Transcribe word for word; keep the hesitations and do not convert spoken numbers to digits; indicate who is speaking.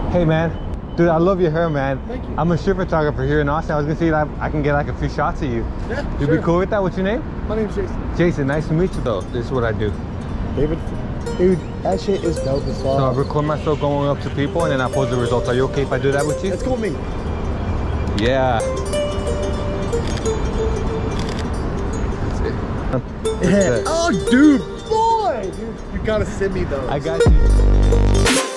Speaker 1: Hey man, dude, I love your hair, man.
Speaker 2: Thank you.
Speaker 1: I'm a street photographer here in Austin. I was gonna see if I, I can get like a few shots of you.
Speaker 2: Yeah,
Speaker 1: You'd
Speaker 2: sure.
Speaker 1: be cool with that? What's your name?
Speaker 2: My name's Jason.
Speaker 1: Jason, nice to meet you though. This is what I do.
Speaker 2: David. Dude, that shit is dope as fuck.
Speaker 1: So I record myself going up to people and then I post the results. Are you okay if I do that with you?
Speaker 2: Let's go with me.
Speaker 1: Yeah. That's it.
Speaker 2: Oh, dude, boy! Dude, you gotta send me those.
Speaker 1: I got you.